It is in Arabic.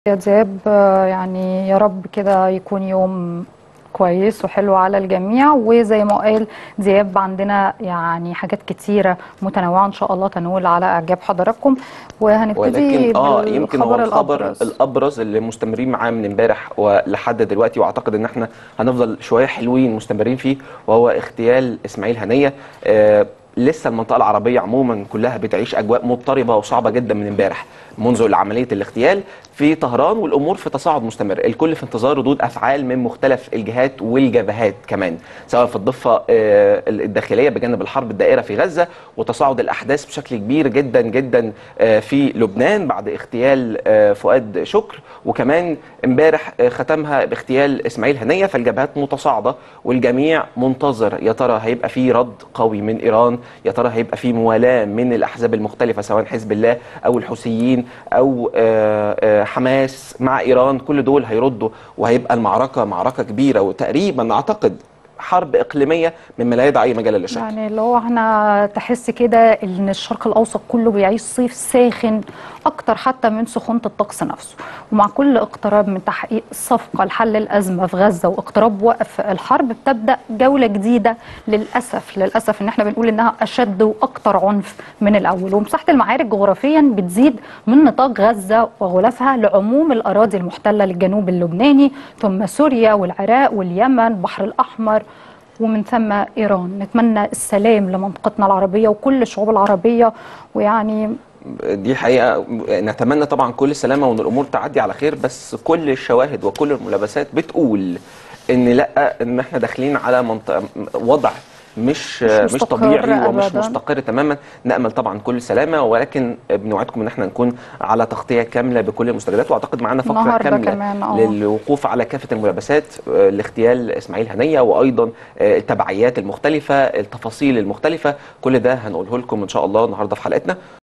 يا دياب، يعني يا رب كده يكون يوم كويس وحلو على الجميع. وزي ما قال دياب، عندنا يعني حاجات كتيرة متنوعة إن شاء الله تنول على إعجاب حضراتكم. ولكن وهنبتدي يمكن هو بالخبر الخبر الأبرز. الابرز اللي مستمرين معاه من امبارح ولحد دلوقتي، واعتقد ان احنا هنفضل شويه حلوين مستمرين فيه، وهو اغتيال اسماعيل هنيه. لسه المنطقه العربيه عموما كلها بتعيش اجواء مضطربه وصعبه جدا من امبارح منذ عمليه الاغتيال في طهران، والامور في تصاعد مستمر. الكل في انتظار ردود افعال من مختلف الجهات والجبهات كمان، سواء في الضفه الداخليه بجانب الحرب الدائره في غزه، وتصاعد الاحداث بشكل كبير جدا جدا في لبنان بعد اغتيال فؤاد شكر، وكمان امبارح ختمها باغتيال اسماعيل هنيه. فالجبهات متصاعده والجميع منتظر، يا ترى هيبقى في رد قوي من ايران؟ يا ترى هيبقى في موالاه من الاحزاب المختلفه سواء حزب الله او الحوثيين او حماس مع ايران؟ كل دول هيردوا، وهيبقى المعركه معركه كبيره، وتقريبا اعتقد حرب اقليميه مما لا يدع اي مجال للشك. يعني اللي هو احنا تحس كده ان الشرق الاوسط كله بيعيش صيف ساخن اكتر حتى من سخونة الطقس نفسه. ومع كل اقتراب من تحقيق صفقة لحل الازمة في غزة واقتراب وقف الحرب، بتبدأ جولة جديدة للاسف ان احنا بنقول انها اشد واكتر عنف من الاول. ومساحة المعارك جغرافيا بتزيد من نطاق غزة وغلافها لعموم الاراضي المحتلة للجنوب اللبناني، ثم سوريا والعراق واليمن، البحر الاحمر، ومن ثم إيران. نتمنى السلام لمنطقتنا العربية وكل الشعوب العربية. ويعني دي حقيقة، نتمنى طبعا كل السلامة وان الامور تعدي على خير، بس كل الشواهد وكل الملابسات بتقول ان لا، ان احنا داخلين على منطقة وضع مش مش مستقر طبيعي ومش أبدا. مستقر تماما. نأمل طبعا كل السلامة، ولكن بنوعدكم ان احنا نكون على تغطية كاملة بكل المستجدات. واعتقد معانا فقرة النهارده كاملة كمان للوقوف على كافة الملابسات لاغتيال اسماعيل هنية، وايضا التبعيات المختلفة، التفاصيل المختلفة. كل ده هنقوله لكم ان شاء الله النهارده في حلقتنا.